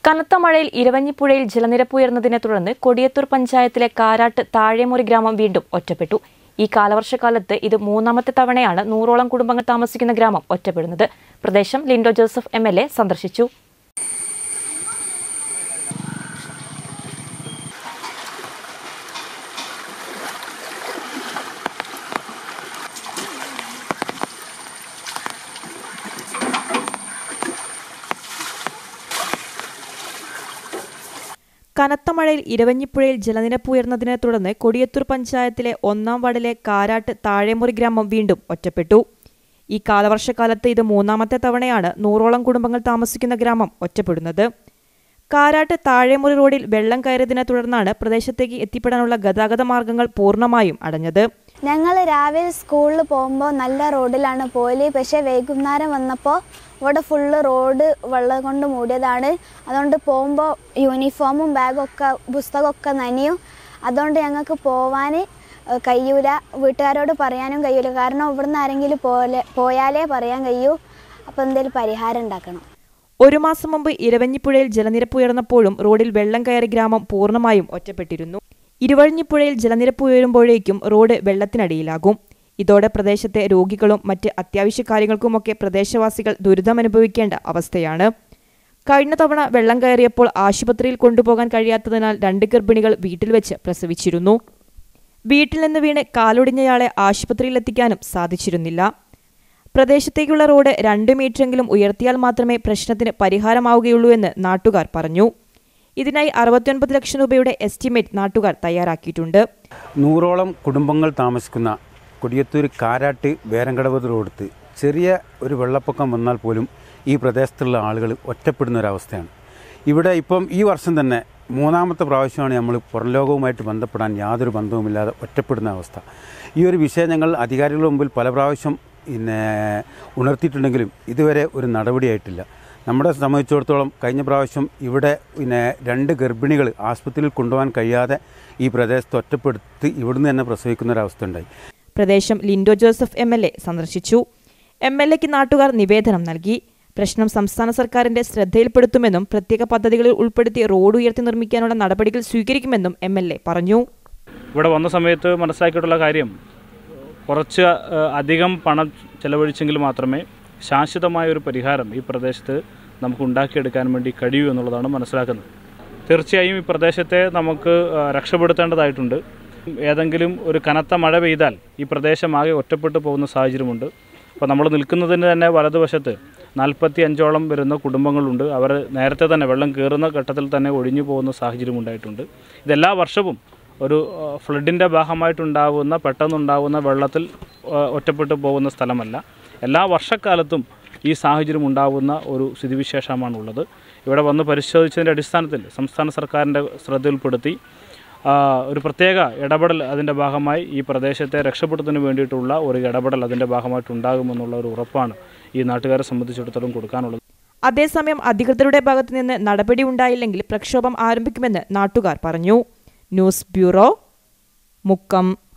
കനത്ത മഴയിൽ ഇരവഞ്ഞിപ്പുഴയിൽ ജലനിരപ്പ് ഉയർന്നതിനെ തുടർന്ന് കൊടിയത്തൂർ പഞ്ചായത്തിലെ കാരാട്ട് താഴേമുറി ഗ്രാമം വീണ്ടും ഒറ്റപ്പെട്ടു. ഈ കാലവർഷക്കാലത്ത് ഇത് മൂന്നാമത്തെ തവണയാണ് 100ഓളം കുടുംബങ്ങൾ താമസിക്കുന്ന ഗ്രാമം ഒറ്റപ്പെടുന്നത്. പ്രദേശം ലിൻഡോ ജോസഫ് എം.എൽ.എ സന്ദർശിച്ചു. കനത്ത മഴയിൽ ഇരവഞ്ഞിപ്പുഴയിൽ ജലനിരപ്പ് ഉയർന്നതിനെ തുടർന്ന് കൊടിയത്തൂർ പഞ്ചായത്തിലെ 1-ാം വാർഡിലെ കാരാട്ട് താഴേമുറി ഗ്രാമം വീണ്ടും ഒറ്റപ്പെട്ടു. ഈ കാലവർഷക്കാലത്ത് ഇത് മൂന്നാമത്തെ തവണയാണ് 100ഓളം കുടുംബങ്ങൾ താമസിക്കുന്ന ഗ്രാമം ഒറ്റപ്പെടുന്നത്. കാരാട്ട് താഴേമുറി റോഡിൽ വെള്ളം കയറിയതിനെ തുടർന്നാണ് പ്രദേശത്തേക്ക് എത്തിപ്പെടാനുള്ള ഗതാഗത മാർഗങ്ങൾ പൂർണ്ണമായും അടഞ്ഞത്. ഞങ്ങൾ രാവിലെ സ്കൂളിൽ പോകുമ്പോൾ നല്ല റോഡിലാണ് പോയി. പക്ഷേ വൈകുന്നേരം വന്നപ്പോൾ ഇവിടെ ഫുള്ള് റോഡ് വെള്ളം കൊണ്ട് മൂടിയതാണ്. അതുകൊണ്ട് പോകുമ്പോൾ യൂണിഫോമും ബാഗൊക്കെ പുസ്തകമൊക്കെ നനയും. അതുകൊണ്ട് ഞങ്ങൾക്ക് പോവാൻ കഴിയൂല. വീട്ടുകാരോട് പറയാനും കഴിയൂല. കാരണം ഇവിടുന്ന് ആരെങ്കിലും പോയാലേ പറയാൻ കഴിയൂ. അപ്പോൾ എന്തെങ്കിലും പരിഹാരം ഉണ്ടാക്കണം. ഒരു മാസം മുമ്പ് ഇരവഞ്ഞിപ്പുഴയിൽ ജലനിരപ്പ് ഉയർന്നപ്പോഴും റോഡിൽ വെള്ളം കയറി ഗ്രാമം പൂർണ്ണമായും ഒറ്റപ്പെട്ടിരുന്നു. ഇരുവഴിഞ്ഞിപ്പുഴയിൽ ജലനിരപ്പ് ഉയരുമ്പോഴേക്കും റോഡ് വെള്ളത്തിനടിയിലാകും. ഇതോടെ പ്രദേശത്തെ രോഗികളും മറ്റ് അത്യാവശ്യ കാര്യങ്ങൾക്കുമൊക്കെ പ്രദേശവാസികൾ ദുരിതമനുഭവിക്കേണ്ട അവസ്ഥയാണ്. കഴിഞ്ഞ തവണ വെള്ളം കയറിയപ്പോൾ ആശുപത്രിയിൽ കൊണ്ടുപോകാൻ കഴിയാത്തതിനാൽ 2 ഗർഭിണികൾ വീട്ടിൽ വെച്ച് പ്രസവിച്ചിരുന്നു. വീട്ടിൽ നിന്ന് വീണ് കാലൊടിഞ്ഞയാളെ ആശുപത്രിയിലെത്തിക്കാനും സാധിച്ചിരുന്നില്ല. പ്രദേശത്തേക്കുള്ള റോഡ് 2 മീറ്ററെങ്കിലും ഉയർത്തിയാൽ മാത്രമേ പ്രശ്നത്തിന് പരിഹാരമാവുകയുള്ളൂ എന്ന് നാട്ടുകാർ പറഞ്ഞു. ഇതിനായി 69 ലക്ഷം രൂപയുടെ എസ്റ്റിമേറ്റ് നാട്ടുകാർ തയ്യാറാക്കിയിട്ടുണ്ട്. 100ഓളം കുടുംബങ്ങൾ താമസിക്കുന്ന കൊടിയത്തൂർ കാരാട്ട് വേരങ്കടവ് റോഡത്ത് ചെറിയ ഒരു വെള്ളപ്പൊക്കം വന്നാൽ പോലും ഈ പ്രദേശത്തുള്ള ആളുകൾ ഒറ്റപ്പെടുന്ന ഒരവസ്ഥയാണ്. ഇവിടെ ഇപ്പം ഈ വർഷം തന്നെ 3ാമത്തെ പ്രാവശ്യമാണ് നമ്മൾ പുറം ലോകവുമായിട്ട് ബന്ധപ്പെടാൻ യാതൊരു ബന്ധവുമില്ലാതെ ഒറ്റപ്പെടുന്ന അവസ്ഥ. ഈ ഒരു വിഷയം ഞങ്ങൾ അധികാരികളുടെ മുമ്പിൽ പല പ്രാവശ്യം ഉണർത്തിയിട്ടുണ്ടെങ്കിലും ഇതുവരെ ഒരു നടപടിയായിട്ടില്ല. നമ്മളെ സംബന്ധിച്ചിടത്തോളം കഴിഞ്ഞ പ്രാവശ്യം ഇവിടെ 2 ഗർഭിണികൾ ആശുപത്രിയിൽ കൊണ്ടുപോകാൻ കഴിയാതെ ഈ പ്രദേശത്ത് ഒറ്റപ്പെടുത്തി ഇവിടുന്ന് തന്നെ പ്രസവിക്കുന്ന ഒരവസ്ഥ ഉണ്ടായി. പ്രദേശം ലിൻഡോ ജോസഫ് എം.എൽ.എ സന്ദർശിച്ചു. എം.എൽ.എക്ക് നാട്ടുകാർ നിവേദനം നൽകി. പ്രശ്നം സംസ്ഥാന സർക്കാരിന്റെ ശ്രദ്ധയിൽപ്പെടുത്തുമെന്നും പ്രത്യേക പദ്ധതികളിൽ ഉൾപ്പെടുത്തി റോഡ് ഉയർത്തി നിർമ്മിക്കാനുള്ള നടപടികൾ സ്വീകരിക്കുമെന്നും എം.എൽ.എ പറഞ്ഞു. ഇവിടെ വന്ന സമയത്ത് മനസ്സിലാക്കിയിട്ടുള്ള കാര്യം, കുറച്ച് അധികം പണം ചെലവഴിച്ചെങ്കിൽ മാത്രമേ ശാശ്വതമായ ഒരു പരിഹാരം ഈ പ്രദേശത്ത് നമുക്ക് ഉണ്ടാക്കിയെടുക്കാൻ വേണ്ടി കഴിയൂ എന്നുള്ളതാണ് മനസ്സിലാക്കുന്നത്. തീർച്ചയായും ഈ പ്രദേശത്തെ നമുക്ക് രക്ഷപ്പെടുത്തേണ്ടതായിട്ടുണ്ട്. ഏതെങ്കിലും ഒരു കനത്ത മഴ പെയ്താൽ ഈ പ്രദേശമാകെ ഒറ്റപ്പെട്ടു പോകുന്ന സാഹചര്യമുണ്ട്. അപ്പോൾ നമ്മൾ നിൽക്കുന്നതിന് തന്നെ വലതുവശത്ത് 45ഓളം വരുന്ന കുടുംബങ്ങളുണ്ട്. അവർ നേരത്തെ തന്നെ വെള്ളം കയറുന്ന ഘട്ടത്തിൽ തന്നെ ഒഴിഞ്ഞു പോകുന്ന സാഹചര്യം ഉണ്ടായിട്ടുണ്ട്. ഇതെല്ലാ വർഷവും ഒരു ഫ്ലഡിൻ്റെ ഭാഗമായിട്ടുണ്ടാകുന്ന പെട്ടെന്നുണ്ടാകുന്ന വെള്ളത്തിൽ ഒറ്റപ്പെട്ടു പോകുന്ന സ്ഥലമല്ല. എല്ലാ വർഷക്കാലത്തും ഈ സാഹചര്യം ഉണ്ടാകുന്ന ഒരു സ്ഥിതിവിശേഷമാണുള്ളത്. ഇവിടെ വന്ന് പരിശോധിച്ചതിൻ്റെ അടിസ്ഥാനത്തിൽ സംസ്ഥാന സർക്കാരിൻ്റെ ശ്രദ്ധയിൽപ്പെടുത്തി ഒരു പ്രത്യേക ഇടപെടൽ അതിൻ്റെ ഭാഗമായി ഈ പ്രദേശത്തെ രക്ഷപ്പെടുത്തുന്നതിന് വേണ്ടിയിട്ടുള്ള ഒരു ഇടപെടൽ അതിൻ്റെ ഭാഗമായിട്ടുണ്ടാകുമെന്നുള്ള ഒരു ഉറപ്പാണ് ഈ നാട്ടുകാരെ സംബന്ധിച്ചിടത്തോളം കൊടുക്കാനുള്ളത്. അതേസമയം അധികൃതരുടെ ഭാഗത്തു നിന്ന് നടപടി ഉണ്ടായില്ലെങ്കിൽ പ്രക്ഷോഭം ആരംഭിക്കുമെന്ന് നാട്ടുകാർ പറഞ്ഞു. News bureau, Mukkam.